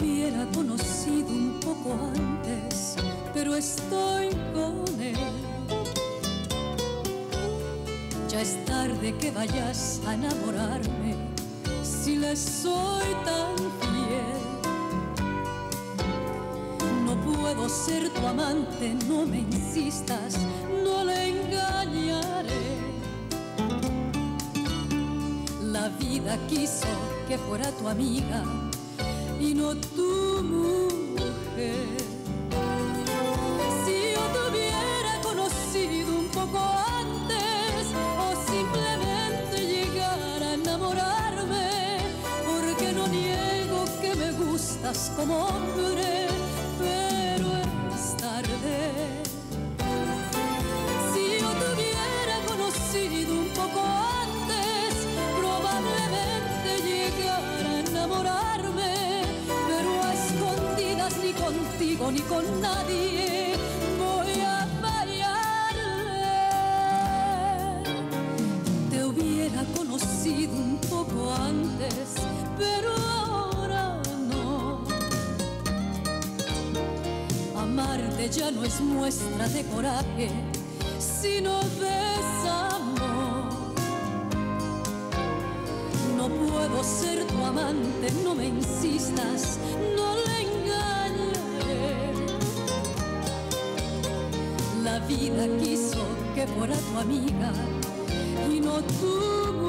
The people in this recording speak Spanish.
hubiera conocido un poco antes, pero estoy con él. Ya es tarde que vayas a enamorarme, si le soy tan fiel. No puedo ser tu amante, no me insistas, no le engañaré. La vida quiso que fuera tu amiga y no tu mujer. Si yo te hubiera conocido un poco antes, o simplemente llegara a enamorarme, porque no niego que me gustas como hombre, pero es tarde. Si yo te hubiera conocido un poco antes, probablemente llegara a enamorarme, pero a escondidas ni contigo ni con nadie voy a fallarle. Te hubiera conocido un poco antes, pero ahora no. Amarte ya no es muestra de coraje, sino desamor. No puedo ser tu amante, no me insistas, no le engañaré. La vida quiso que fuera tu amiga y no tu